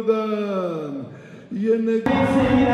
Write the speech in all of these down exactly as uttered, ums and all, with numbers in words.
بودن یه نگاه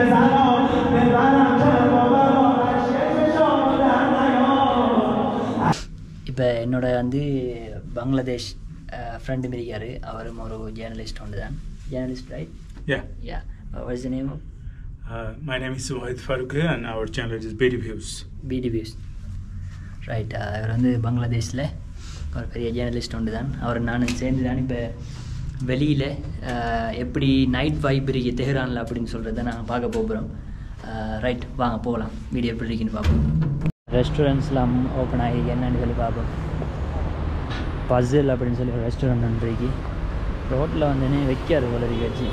இப்போ என்னோட வந்து பங்களாதேஷ் ஃப்ரெண்டு இருக்காரு. அவரும் ஒரு ஜேர்னலிஸ்ட் ஒன்று தான். Journalist right? Yeah. Yeah. Uh, what is the name of? Uh, my name is Suhaid Faruqi and our channel is B D Views. B D Views. Right. அவர் வந்து பங்களாதேஷில் ஒரு பெரிய ஜேர்னலிஸ்ட் ஒன்று தான். அவர் நானும் சேர்ந்து தான் இப்போ வெளியில் எப்படி நைட் வைப் இருக்கு தெஹ்ரானில் அப்படின்னு சொல்கிறத நாங்கள் பார்க்க போகிறோம். ரைட், வாங்க போகலாம். வீடியோ எப்படி இருக்குன்னு பார்ப்போம். ரெஸ்டாரண்ட்ஸ்லாம் ஓப்பன் ஆகி என்னன்னு சொல்லி பார்ப்போம். பசில் அப்படின்னு சொல்லி ஒரு ரெஸ்டாரண்ட் ஒன்று இருக்கு. ரோட்டில் வந்தோடனே வைக்காது போல இருக்கு வச்சு.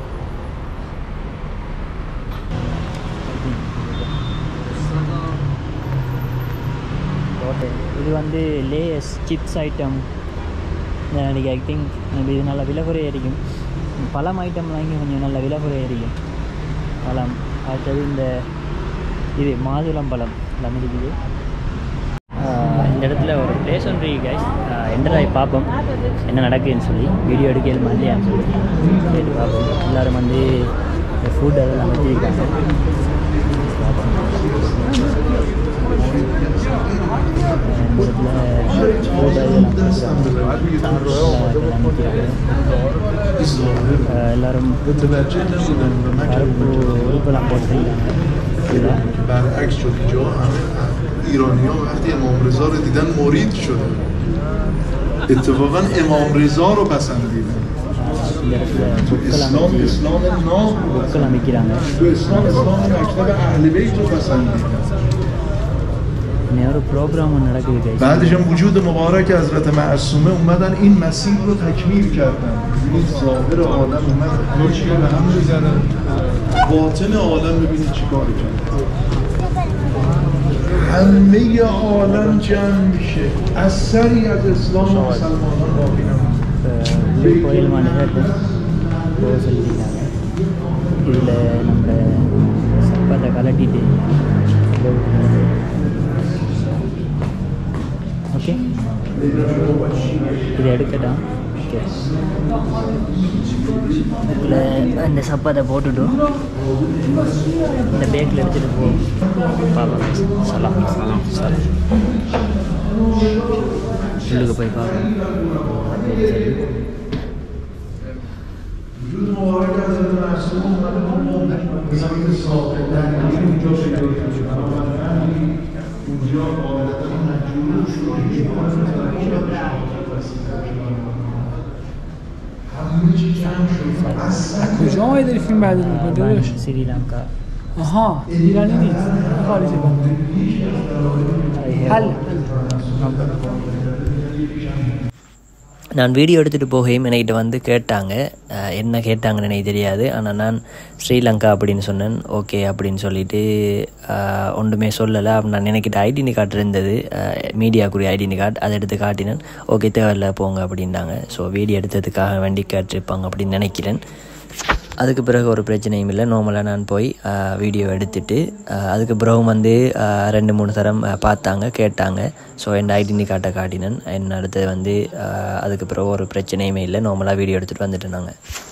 இது வந்து லேஸ் சிப்ஸ் ஐட்டம். எனக்கு ஐ திங்க் இது நல்ல விலை குறைய இருக்கும். பழம் ஐட்டம்லாம் இங்கே கொஞ்சம் நல்ல விலை குறைய இருக்கும். பழம் அடுத்தது இந்த இது மாதுளம் பழம் எல்லாம் இருக்குது. இந்த இடத்துல ஒரு பிளேஸ் ஒன்று இருக்கு கைஸ். என்டராகி பார்ப்போம் என்ன நடக்குதுன்னு சொல்லி. வீடியோ எடுக்கல மாதிரியான்னு சொல்லி கேட்டு பார்ப்போம். எல்லோரும் வந்து ஃபுட் அதெல்லாம் வச்சுருக்காங்க. பார்ப்போம். இந்த இடத்துல ஃபுட் அதெல்லாம் எல்லோரும் பருப்பு உறுப்பெல்லாம் போட்டுருக்காங்க. برعکس شد اینجا همه ایرانی ها وقتی امام رضا رو دیدن مرید شده. اتفاقا امام رضا رو پسندیدن. تو اسلام اسلام ناب رو پسندیدن. تو اسلام اسلام مکتب اهل بیت رو پسندیدن. بعدش هم وجود مبارک حضرت معصومه اومدن این مسیر رو تکمیل کردن. این ظاهر عالم اومد مشکل به هم میزنه، باطن عالم ببینید چیکار کرد. همه عالم جمع میشه، اثری از اسلام و مسلمانان باقی نمونده. கோயில் மாநிலத்தை சொல்லியிருக்காங்க. இதில் நம்ம சப்பத்தை கலட்டிட்டு ஓகே இதை எடுக்கட்டான். ஓகே இதில் இந்த சப்பாத்தை போட்டுவிட்டோம். இந்த பேக்கில் எடுத்துகிட்டு போ பார்ப்போம். சலாம் சலாம் சலாம் உள்ளுக்கு போய் பார்ப்போம். کجا آمدی داری فیلم برداری می‌کنی داداش؟ سریلانکا. آها ایرانی نیست، خارجی بود. حل நான் வீடியோ எடுத்துகிட்டு போகையும் என்கிட்ட வந்து கேட்டாங்க. என்ன கேட்டாங்கன்னு எனக்கு தெரியாது. ஆனால் நான் ஸ்ரீலங்கா அப்படின்னு சொன்னேன். ஓகே அப்படின்னு சொல்லிவிட்டு ஒன்றுமே சொல்லலை. அப்போ நான் எனக்கிட்ட ஐடென்டி கார்டு இருந்தது, மீடியாக்குரிய ஐடென்டி கார்டு. அதை எடுத்து காட்டினேன். ஓகே தேவையில்ல போங்க அப்படின்ட்டாங்க. ஸோ வீடியோ எடுத்ததுக்காக வேண்டி கேட்டிருப்பாங்க அப்படின்னு நினைக்கிறேன். அதுக்கு பிறகு ஒரு பிரச்சனையும் இல்லை. நார்மலாக நான் போய் வீடியோ எடுத்துட்டு அதுக்கு பிறகு வந்து ரெண்டு மூணு தரம் பார்த்தாங்க, கேட்டாங்க. ஸோ என் ஐடென்டி கார்டை காட்டினேன். என்ன அடுத்தது வந்து அதுக்கு பிறகு ஒரு பிரச்சனையுமே இல்லை. நார்மலாக வீடியோ எடுத்துகிட்டு வந்துட்டு நாங்கள்.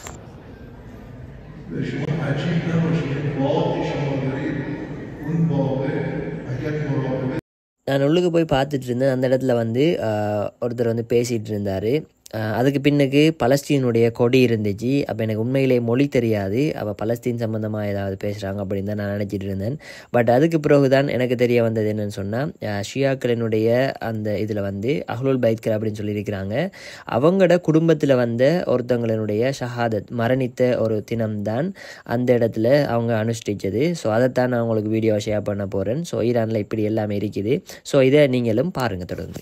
நான் உள்ளுக்கு போய் பார்த்துட்டு இருந்தேன். அந்த இடத்துல வந்து ஒருத்தர் வந்து பேசிகிட்டு இருந்தார். அதுக்கு பின்னுக்கு பலஸ்தீனுடைய கொடி இருந்துச்சு. அப்போ எனக்கு உண்மையிலே மொழி தெரியாது. அப்போ பலஸ்தீன் சம்மந்தமாக ஏதாவது பேசுகிறாங்க அப்படின்னு தான் நான் நினச்சிட்டு இருந்தேன். பட் அதுக்கு பிறகு தான் எனக்கு தெரிய வந்தது என்னென்னு சொன்னால், ஷியாக்களினுடைய அந்த இதில் வந்து அஹ்லுல் பைத்கர் அப்படின்னு சொல்லியிருக்கிறாங்க. அவங்களோட குடும்பத்தில் வந்த ஒருத்தவங்களினுடைய ஷஹாதத் மரணித்த ஒரு தினம்தான் அந்த இடத்துல அவங்க அனுஷ்டிச்சது. ஸோ அதைத்தான் நான் உங்களுக்கு வீடியோ ஷேர் பண்ண போகிறேன். ஸோ ஈரானில் இப்படி எல்லாமே இருக்குது. ஸோ இதை நீங்களும் பாருங்கள் தொடர்ந்து.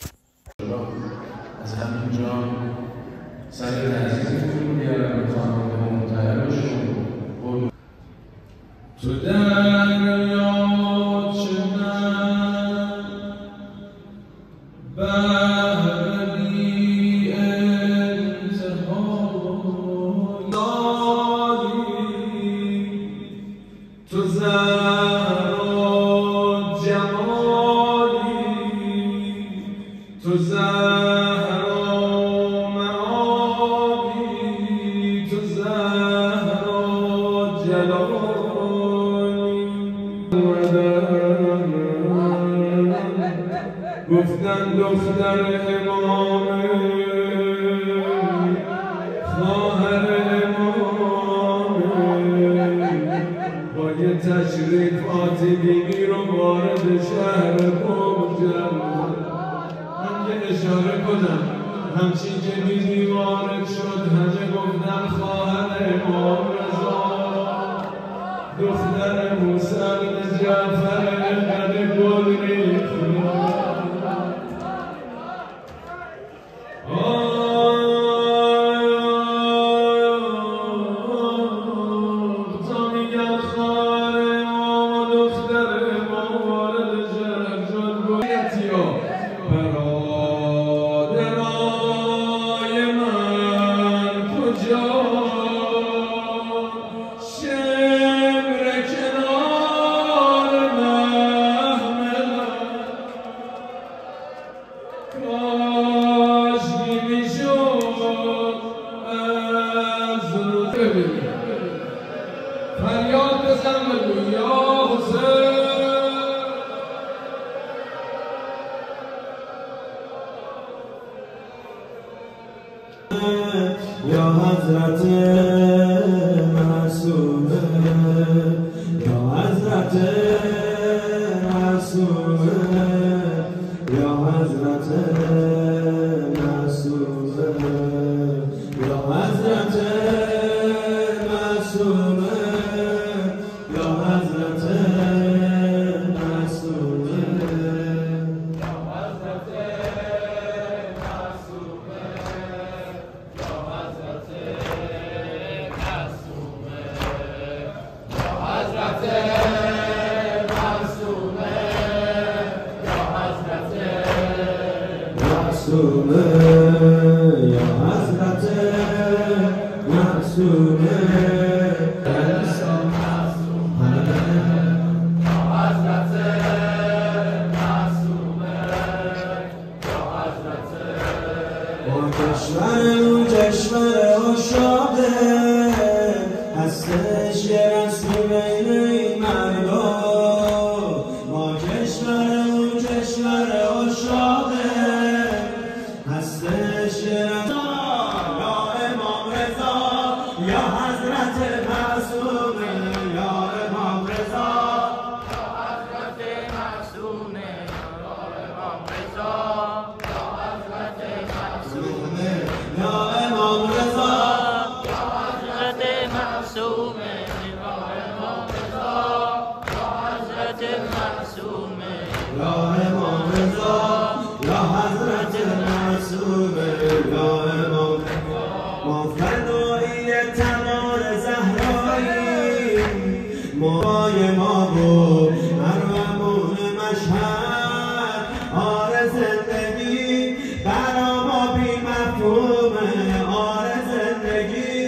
سعید عزیزی رو بیارم خانواده متحرشون تو دریات شدن بهری انتهای دادی تو زهرا جمالی تو زهرا معابی تو زهرا گفتن دختر امامه خواهر امامه با یه تشریفات دینی رو وارد شهر قم کرد. من یه اشاره کنم همچین که بیبی وارد شد همه گفتن خواهر امام رضا دختر موسی بن جعفر قد گل ریخت. فریاد بزن بگو یا حسین. یا حضرت معصومه یا حضرت معصومه یا حضرت معصومه یا حضرت معصومه یا حضرت معصومه یا حضرت معصومه یا حضرت معصومه یا حضرت معصومه یا حضرت معصومه یا حضرت معصومه کشور عشاقه هستش یه رسمی بین این مردم. ما کشور اون کشور عشاقه هستش یه رسمی یا امام رضا یا حضرت معصومه یا امام رضا یا حضرت معصومه یا امام رضا یا حضرت معصومه یا امام رضا یا حضرت معصومه یا امام رضا یا حضرت معصومه یا امام رضا یا حضرت معصومه یا امام ما فدایی تمام زهرایی موهای ما بود ارمون مشهد آر زندگی برا ما بی مفهومه آر زندگی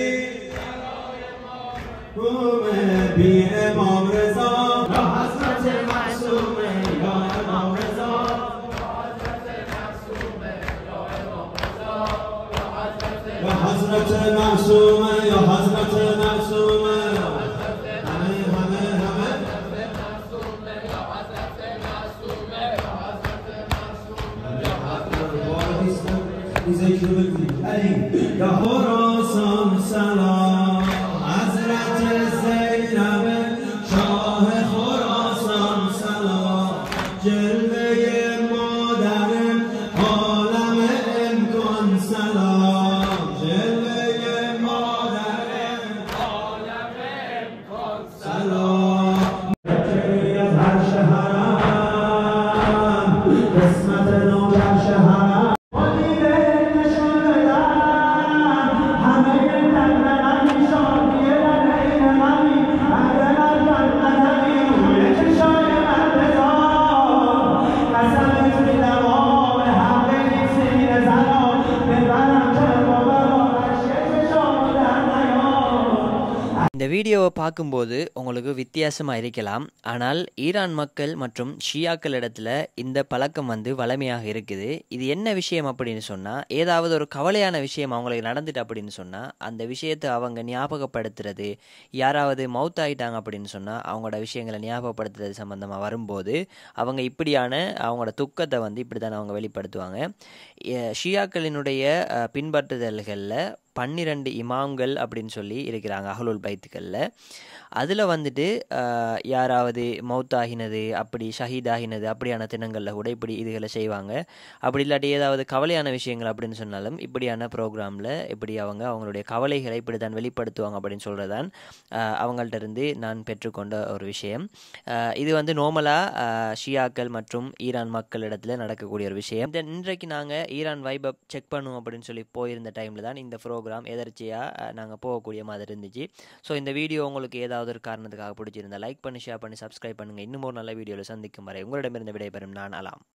مفهومه بی امام رضا یا حضرت معصومه یا امام رضا یا حضرت معصومه یا امام رضا یا حضرت معصومه یا حضرت معصومه همه همه همه ذکر بکنید علی یا خراسان سلام حضرت زینب شاه خراسان سلام جلوه مادر عالم امکان سلام جلوه مادر عالم امکان سلام از هر شهرم قسمت نو در شهرم இந்த வீடியோவை பார்க்கும்போது உங்களுக்கு வித்தியாசமாக இருக்கலாம். ஆனால் ஈரான் மக்கள் மற்றும் ஷியாக்கள் இடத்துல இந்த பழக்கம் வந்து வளமையாக இருக்குது. இது என்ன விஷயம் அப்படின்னு சொன்னால், ஏதாவது ஒரு கவலையான விஷயம் அவங்களுக்கு நடந்துட்டு அப்படின்னு சொன்னால் அந்த விஷயத்தை அவங்க ஞாபகப்படுத்துறது, யாராவது மவுத் ஆகிட்டாங்க அப்படின்னு சொன்னால் அவங்களோட விஷயங்களை ஞாபகப்படுத்துறது சம்மந்தமாக வரும்போது அவங்க இப்படியான அவங்களோட துக்கத்தை வந்து இப்படி தான் அவங்க வெளிப்படுத்துவாங்க. ஷியாக்களினுடைய பின்பற்றுதல்களில் பன்னிரண்டு இமாம்கள் அப்படின்னு சொல்லி இருக்கிறாங்க அஹ்லுல் பைத்துக்களில். அதில் வந்துட்டு யாராவது மௌத்தாகினது அப்படி ஷஹீதாகினது அப்படியான தினங்களில் கூட இப்படி இதுகளை செய்வாங்க. அப்படி இல்லாட்டி ஏதாவது கவலையான விஷயங்கள் அப்படின்னு சொன்னாலும் இப்படியான ப்ரோக்ராமில் இப்படி அவங்க அவங்களுடைய கவலைகளை இப்படி தான் வெளிப்படுத்துவாங்க அப்படின்னு சொல்கிறதான் அவங்கள்ட்ட இருந்து நான் பெற்றுக்கொண்ட ஒரு விஷயம். இது வந்து நார்மலாக ஷியாக்கள் மற்றும் ஈரான் மக்களிடத்தில் நடக்கக்கூடிய ஒரு விஷயம். இன்றைக்கு நாங்கள் ஈரான் வைபை செக் பண்ணுவோம் அப்படின்னு சொல்லி போயிருந்த டைமில் தான் இந்த ப்ரோக்ராம் எதர்ச்சியாக நாங்கள் போகக்கூடிய மாதிரி இருந்துச்சு. ஸோ இந்த வீடியோ உங்களுக்கு ஏதாவது ஒரு காரணத்துக்காக பிடிச்சிருந்தா லைக் பண்ணி, ஷேர் பண்ணி, சப்ஸ்கிரைப் பண்ணுங்கள். இன்னும் ஒரு நல்ல வீடியோவில் சந்திக்கும் வரை உங்களிடமிருந்து விடைபெறும் நான் அலாம்.